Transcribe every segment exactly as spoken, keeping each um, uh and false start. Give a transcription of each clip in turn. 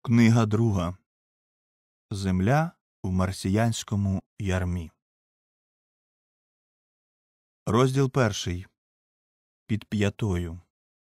Книга друга. Земля в марсіянському ярмі. Розділ перший. Під п'ятою.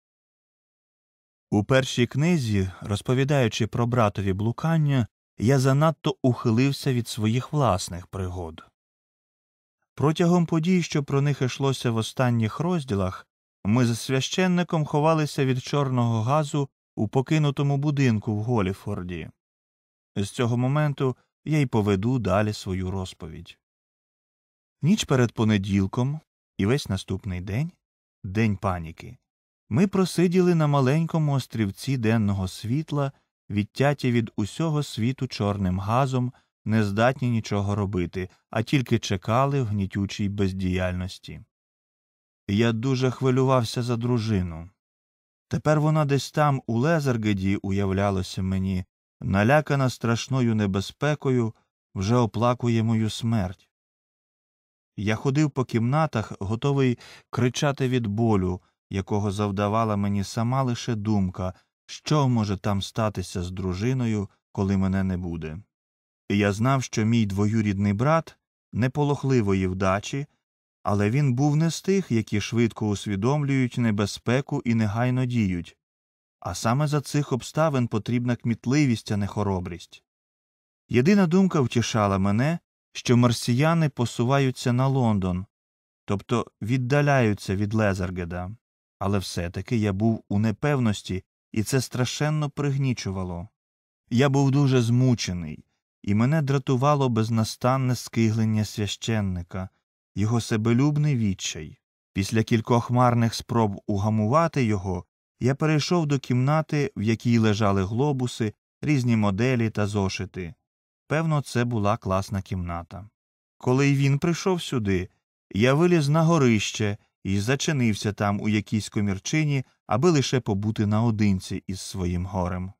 У першій книзі, розповідаючи про братові блукання, я занадто ухилився від своїх власних пригод. Протягом подій, що про них йшлося в останніх розділах, ми з священником ховалися від чорного газу у покинутому будинку в Голіфорді. З цього моменту я й поведу далі свою розповідь. Ніч перед понеділком і весь наступний день – день паніки. Ми просиділи на маленькому острівці денного світла, відтяті від усього світу чорним газом, не здатні нічого робити, а тільки чекали в гнітючій бездіяльності. Я дуже хвилювався за дружину. Тепер вона десь там, у Лезергеді, уявлялося мені, налякана страшною небезпекою, вже оплакує мою смерть. Я ходив по кімнатах, готовий кричати від болю, якого завдавала мені сама лише думка, що може там статися з дружиною, коли мене не буде. І я знав, що мій двоюрідний брат неполохливої вдачі, але він був не з тих, які швидко усвідомлюють небезпеку і негайно діють. А саме за цих обставин потрібна кмітливість, а не хоробрість. Єдина думка втішала мене, що марсіяни посуваються на Лондон, тобто віддаляються від Лезергеда. Але все-таки я був у непевності, і це страшенно пригнічувало. Я був дуже змучений, і мене дратувало безнастанне скиглення священника, його себелюбний відчай. Після кількох марних спроб угамувати його, я перейшов до кімнати, в якій лежали глобуси, різні моделі та зошити. Певно, це була класна кімната. Коли й він прийшов сюди, я виліз на горище і зачинився там у якійсь комірчині, аби лише побути наодинці із своїм горем.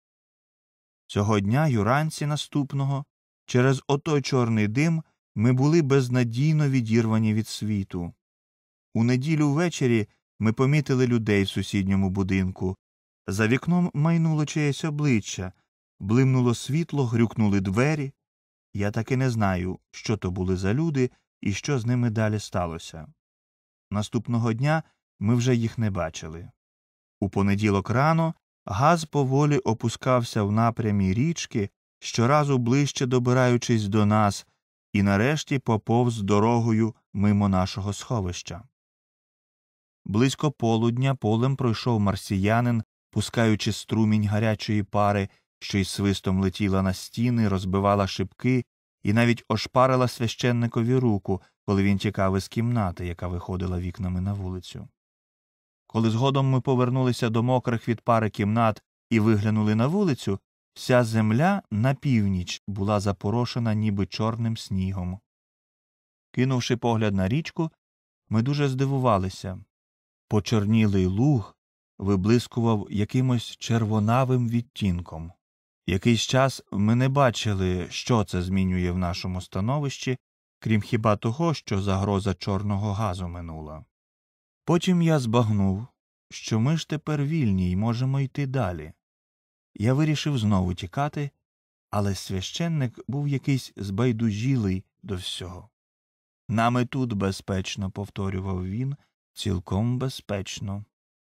Цього дня, юранці наступного, через отой чорний дим, ми були безнадійно відірвані від світу. У неділю ввечері ми помітили людей в сусідньому будинку. За вікном майнуло чиєсь обличчя, блимнуло світло, грюкнули двері. Я таки не знаю, що то були за люди і що з ними далі сталося. Наступного дня ми вже їх не бачили. У понеділок рано газ поволі опускався в напрямі річки, щоразу ближче добираючись до нас, і нарешті поповз дорогою мимо нашого сховища. Близько полудня полем пройшов марсіянин, пускаючи струмінь гарячої пари, що й свистом летіла на стіни, розбивала шибки і навіть ошпарила священникові руку, коли він тікав із кімнати, яка виходила вікнами на вулицю. Коли згодом ми повернулися до мокрих від пари кімнат і виглянули на вулицю, вся земля на північ була запорошена ніби чорним снігом. Кинувши погляд на річку, ми дуже здивувалися. Почорнілий луг виблискував якимось червонавим відтінком. Якийсь час ми не бачили, що це змінює в нашому становищі, крім хіба того, що загроза чорного газу минула. Потім я збагнув, що ми ж тепер вільні й можемо йти далі. Я вирішив знову тікати, але священник був якийсь збайдужілий до всього. «Нам і тут безпечно», – повторював він, – «цілком безпечно».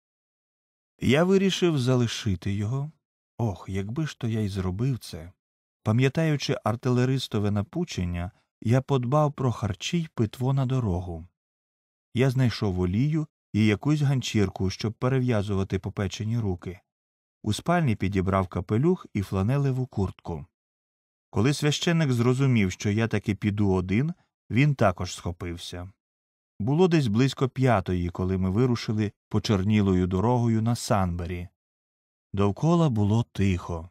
Я вирішив залишити його. Ох, якби ж то я й зробив це. Пам'ятаючи артилеристове напучення, я подбав про харчі й питво на дорогу. Я знайшов олію і якусь ганчірку, щоб перев'язувати попечені руки. У спальні підібрав капелюх і фланелеву куртку. Коли священник зрозумів, що я таки піду один, він також схопився. Було десь близько п'ятої, коли ми вирушили почорнілою дорогою на Санбері. Довкола було тихо.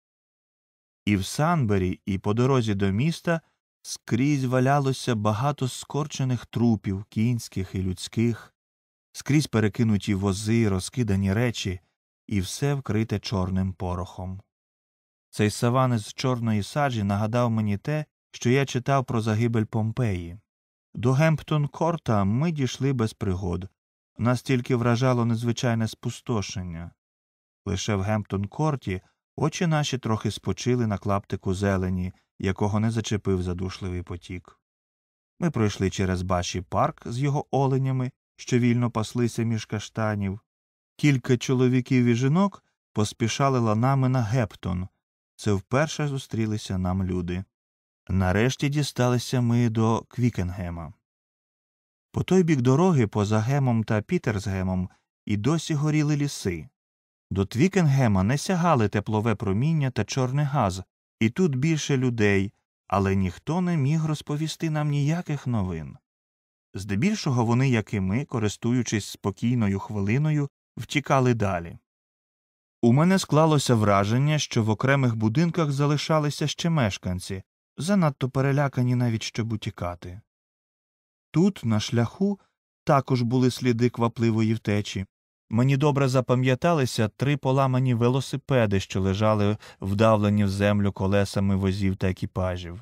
І в Санбері, і по дорозі до міста скрізь валялося багато скорчених трупів, кінських і людських, скрізь перекинуті вози, розкидані речі, і все вкрите чорним порохом. Цей саван із чорної саджі нагадав мені те, що я читав про загибель Помпеї. До Гемптон-Корта ми дійшли без пригод. Нас тільки вражало незвичайне спустошення. Лише в Гемптон-Корті Очі наші трохи спочили на клаптику зелені, якого не зачепив задушливий потік. Ми пройшли через Баші парк з його оленями, що вільно паслися між каштанів. Кілька чоловіків і жінок поспішали ланами на Гептон. Це вперше зустрілися нам люди. Нарешті дісталися ми до Квікенгема. По той бік дороги, поза Гемом та Пітерсгемом, і досі горіли ліси. До Твікенгема не сягали теплове проміння та чорний газ, і тут більше людей, але ніхто не міг розповісти нам ніяких новин. Здебільшого вони, як і ми, користуючись спокійною хвилиною, втікали далі. У мене склалося враження, що в окремих будинках залишалися ще мешканці, занадто перелякані навіть, щоб утікати. Тут, на шляху, також були сліди квапливої втечі. Мені добре запам'яталися три поламані велосипеди, що лежали вдавлені в землю колесами возів та екіпажів.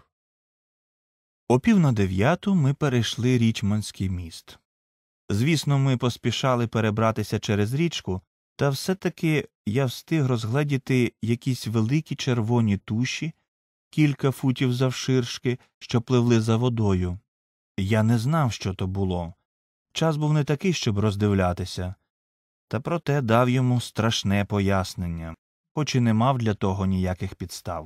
О пів на дев'яту ми перейшли Річмондський міст. Звісно, ми поспішали перебратися через річку, та все-таки я встиг розгледіти якісь великі червоні туші, кілька футів завширшки, що пливли за водою. Я не знав, що то було. Час був не такий, щоб роздивлятися. Та проте дав йому страшне пояснення, хоч і не мав для того ніяких підстав.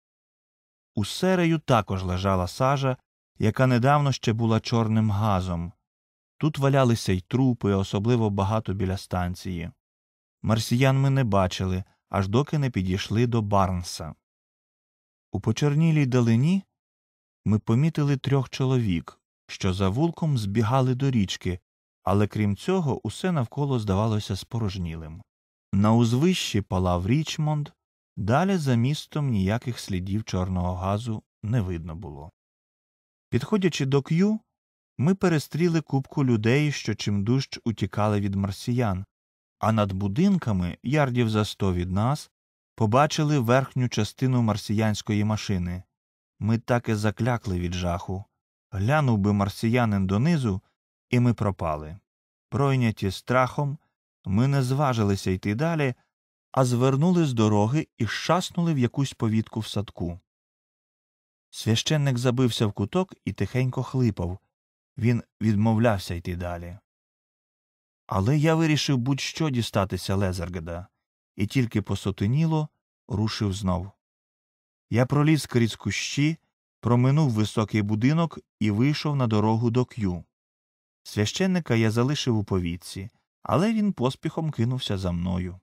У серею також лежала сажа, яка недавно ще була чорним газом. Тут валялися й трупи, особливо багато біля станції. Марсіян ми не бачили, аж доки не підійшли до Барнса. У почорнілій далині ми помітили трьох чоловік, що за вулком збігали до річки, але крім цього усе навколо здавалося спорожнілим. На узвищі палав Річмонд, далі за містом ніяких слідів чорного газу не видно було. Підходячи до К'ю, ми перестріли купку людей, що чимдужч утікали від марсіян, а над будинками, ярдів за сто від нас, побачили верхню частину марсіянської машини. Ми так і заклякли від жаху. Глянув би марсіянин донизу, і ми пропали. Пройняті страхом, ми не зважилися йти далі, а звернули з дороги і шаснули в якусь повітку в садку. Священник забився в куток і тихенько хлипав. Він відмовлявся йти далі. Але я вирішив будь-що дістатися Лезергеда, і тільки посотеніло, рушив знов. Я проліз крізь кущі, проминув високий будинок і вийшов на дорогу до К'ю. Священника я залишив у повітці, але він поспіхом кинувся за мною.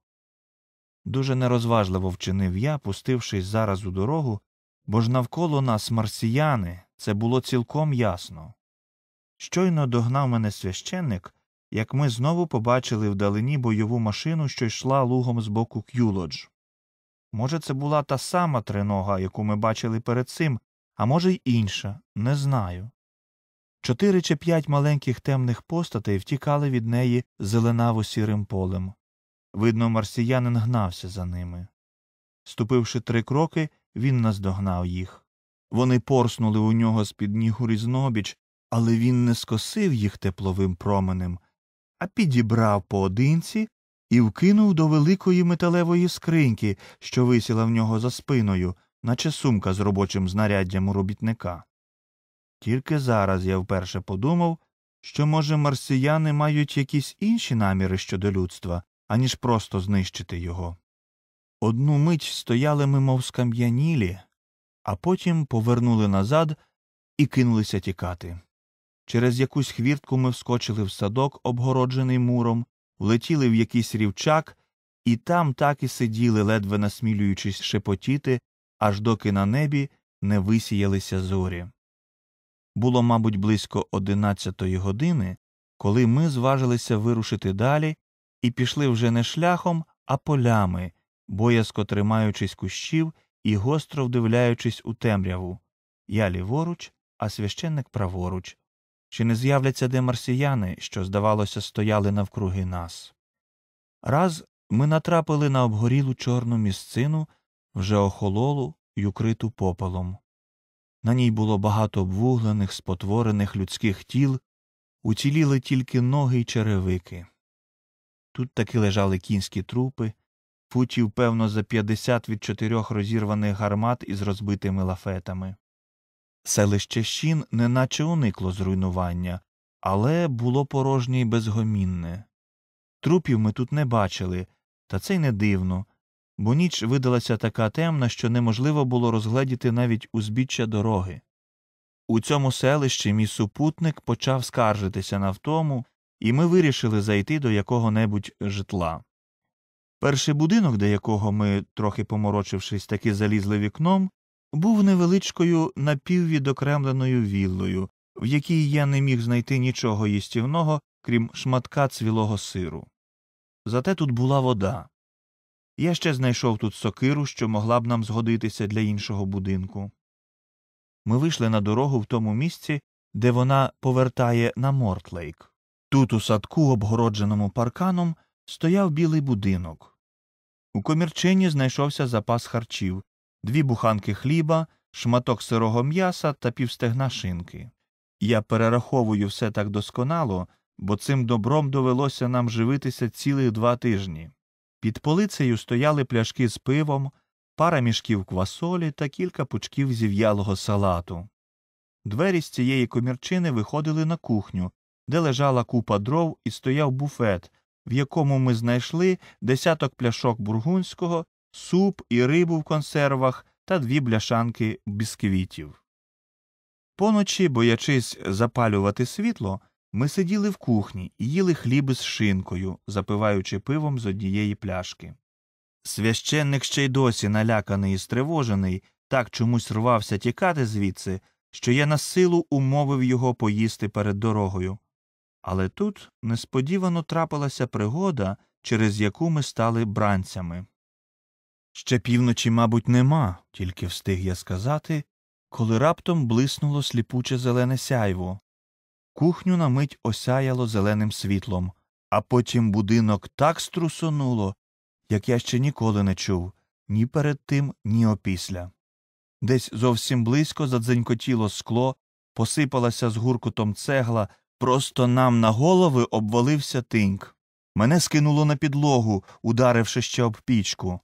Дуже нерозважливо вчинив я, пустившись зараз у дорогу, бо ж навколо нас марсіяни, це було цілком ясно. Щойно догнав мене священник, як ми знову побачили вдалині бойову машину, що йшла лугом з боку К'юлодж. Може, це була та сама тринога, яку ми бачили перед цим, а може й інша, не знаю. Чотири чи п'ять маленьких темних постатей втікали від неї зеленаво-сірим полем. Видно, марсіянин гнався за ними. Ступивши три кроки, він наздогнав їх. Вони порснули у нього з-під ніг у різнобіч, але він не скосив їх тепловим променем, а підібрав поодинці і вкинув до великої металевої скриньки, що висіла в нього за спиною, наче сумка з робочим знаряддям у робітника. Тільки зараз я вперше подумав, що, може, марсіяни мають якісь інші наміри щодо людства, аніж просто знищити його. Одну мить стояли ми мов скам'янілі, а потім повернули назад і кинулися тікати. Через якусь хвіртку ми вскочили в садок, обгороджений муром, влетіли в якийсь рівчак, і там так і сиділи, ледве насмілюючись шепотіти, аж доки на небі не висіялися зорі. Було, мабуть, близько одинадцятої години, коли ми зважилися вирушити далі і пішли вже не шляхом, а полями, боязко тримаючись кущів і гостро вдивляючись у темряву. Я ліворуч, а священник праворуч. Чи не з'являться де марсіяни, що, здавалося, стояли навкруги нас? Раз ми натрапили на обгорілу чорну місцину, вже охололу й укриту попелом. На ній було багато обвуглених, спотворених людських тіл, уціліли тільки ноги й черевики. Тут таки лежали кінські трупи, футів, певно, за п'ятдесят від чотирьох розірваних гармат із розбитими лафетами. Селище Щін неначе уникло зруйнування, але було порожнє й безгомінне. Трупів ми тут не бачили, та це й не дивно, бо ніч видалася така темна, що неможливо було розгледіти навіть узбіччя дороги. У цьому селищі мій супутник почав скаржитися на втому, і ми вирішили зайти до якого-небудь житла. Перший будинок, до якого ми, трохи поморочившись, таки залізли вікном, був невеличкою напіввідокремленою віллою, в якій я не міг знайти нічого їстівного, крім шматка цвілого сиру. Зате тут була вода. Я ще знайшов тут сокиру, що могла б нам згодитися для іншого будинку. Ми вийшли на дорогу в тому місці, де вона повертає на Мортлейк. Тут у садку, обгородженому парканом, стояв білий будинок. У комірчині знайшовся запас харчів, дві буханки хліба, шматок сирого м'яса та півстегна шинки. Я перераховую все так досконало, бо цим добром довелося нам живитися цілих два тижні. Під полицею стояли пляшки з пивом, пара мішків квасолі та кілька пучків зів'ялого салату. Двері з цієї комірчини виходили на кухню, де лежала купа дров і стояв буфет, в якому ми знайшли десяток пляшок бургундського, суп і рибу в консервах та дві бляшанки бісквітів. Поночі, боячись запалювати світло, ми сиділи в кухні і їли хліб із шинкою, запиваючи пивом з однієї пляшки. Священник ще й досі наляканий і стривожений, так чомусь рвався тікати звідси, що я на силу умовив його поїсти перед дорогою. Але тут несподівано трапилася пригода, через яку ми стали бранцями. Ще півночі, мабуть, нема, тільки встиг я сказати, коли раптом блиснуло сліпуче зелене сяйво. Кухню на мить осяяло зеленим світлом, а потім будинок так струсонуло, як я ще ніколи не чув, ні перед тим, ні опісля. Десь зовсім близько задзенькотіло скло, посипалася з гуркотом цегла, просто нам на голови обвалився тиньк. Мене скинуло на підлогу, ударивши ще об пічку.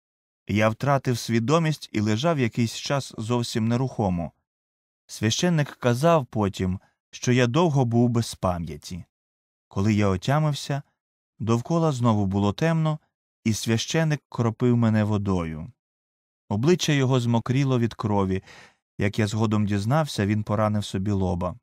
Я втратив свідомість і лежав якийсь час зовсім нерухомо. Священник казав потім, що я довго був без пам'яті. Коли я отямився, довкола знову було темно, і священик кропив мене водою. Обличчя його змокріло від крові. Як я згодом дізнався, він поранив собі лоба.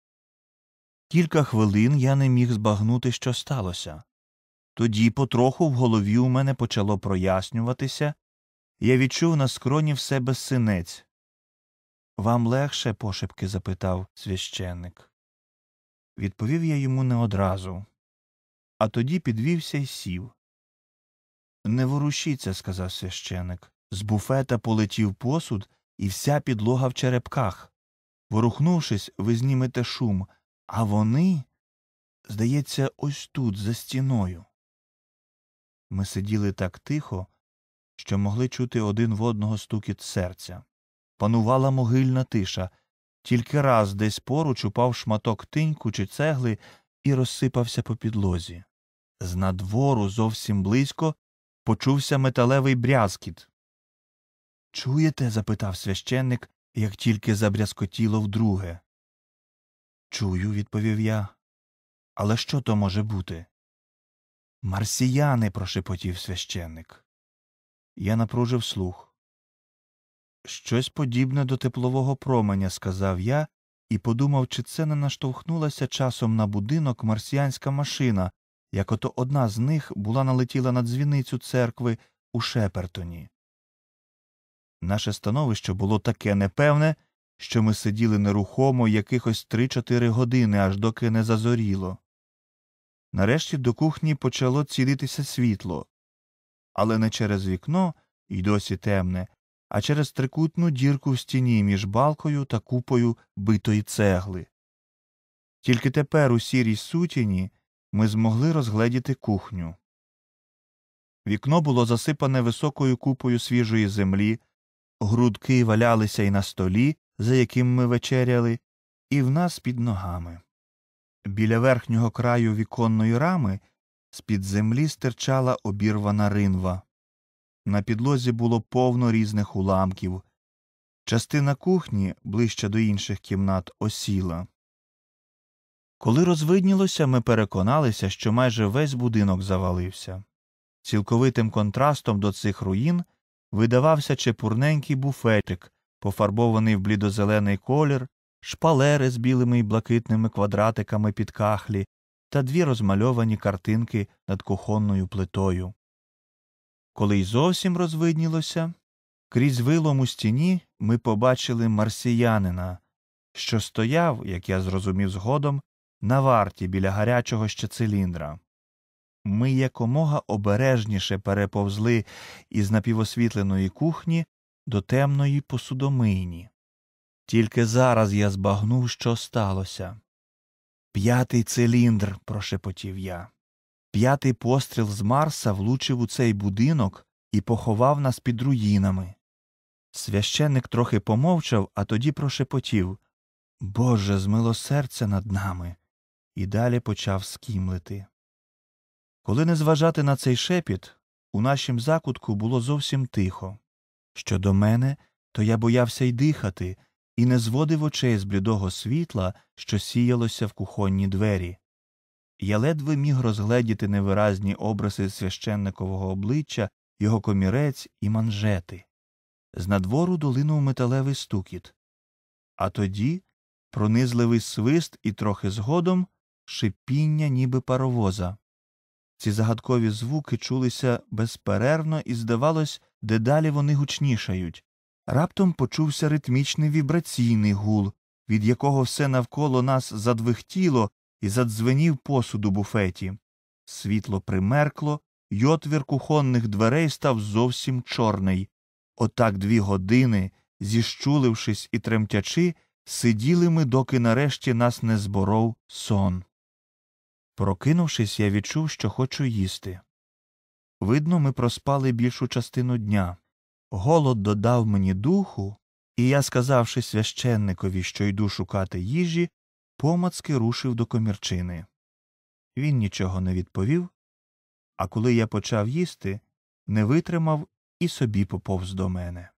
Кілька хвилин я не міг збагнути, що сталося. Тоді потроху в голові у мене почало прояснюватися, я відчув на скроні в себе синець. «Вам легше?» – пошепки запитав священник. Відповів я йому не одразу. А тоді підвівся й сів. «Не ворушіться», – сказав священик. З буфета полетів посуд, і вся підлога в черепках. Ворухнувшись, ви знімете шум, а вони, здається, ось тут, за стіною. Ми сиділи так тихо, що могли чути один в одного стукіт серця. Панувала могильна тиша. Тільки раз десь поруч упав шматок тиньку чи цегли і розсипався по підлозі. З надвору зовсім близько почувся металевий брязкіт. «Чуєте?» – запитав священник, як тільки забрязкотіло вдруге. «Чую», – відповів я. «Але що то може бути?» «Марсіяни!» – прошепотів священник. Я напружив слух. «Щось подібне до теплового променя», – сказав я, і подумав, чи це не наштовхнулася часом на будинок марсіанська машина, як ото одна з них була налетіла на дзвіницю церкви у Шепертоні. Наше становище було таке непевне, що ми сиділи нерухомо якихось три-чотири години, аж доки не зазоріло. Нарешті до кухні почало цілитися світло, але не через вікно, і досі темне, а через трикутну дірку в стіні між балкою та купою битої цегли. Тільки тепер у сірій сутіні ми змогли розгледіти кухню. Вікно було засипане високою купою свіжої землі, грудки валялися й на столі, за яким ми вечеряли, і в нас під ногами. Біля верхнього краю віконної рами з-під землі стирчала обірвана ринва. На підлозі було повно різних уламків. Частина кухні, ближче до інших кімнат, осіла. Коли розвиднілося, ми переконалися, що майже весь будинок завалився. Цілковитим контрастом до цих руїн видавався чепурненький буфетик, пофарбований в блідозелений колір, шпалери з білими й блакитними квадратиками під кахлі та дві розмальовані картинки над кухонною плитою. Коли й зовсім розвиднілося, крізь вилом у стіні ми побачили марсіянина, що стояв, як я зрозумів згодом, на варті біля гарячого ще циліндра. Ми якомога обережніше переповзли із напівосвітленої кухні до темної посудомийні. Тільки зараз я збагнув, що сталося. «П'ятий циліндр», – прошепотів я. «П'ятий постріл з Марса влучив у цей будинок і поховав нас під руїнами». Священник трохи помовчав, а тоді прошепотів: «Боже, змилосердься над нами», і далі почав скімлити. Коли не зважати на цей шепіт, у нашім закутку було зовсім тихо. Щодо мене, то я боявся й дихати, і не зводив очей з блідого світла, що сіялося в кухонні двері. Я ледве міг розгледіти невиразні обриси священникового обличчя, його комірець і манжети. З надвору долинув металевий стукіт. А тоді пронизливий свист і трохи згодом шипіння ніби паровоза. Ці загадкові звуки чулися безперервно і, здавалось, дедалі вони гучнішають. Раптом почувся ритмічний вібраційний гул, від якого все навколо нас задвихтіло і задзвенів посуд у буфеті. Світло примеркло, й отвір кухонних дверей став зовсім чорний. Отак дві години, зіщулившись і тремтячи, сиділи ми, доки нарешті нас не зборов сон. Прокинувшись, я відчув, що хочу їсти. Видно, ми проспали більшу частину дня. Голод додав мені духу, і я, сказавши священникові, що йду шукати їжі, помацки рушив до комірчини. Він нічого не відповів, а коли я почав їсти, не витримав і собі поповз до мене.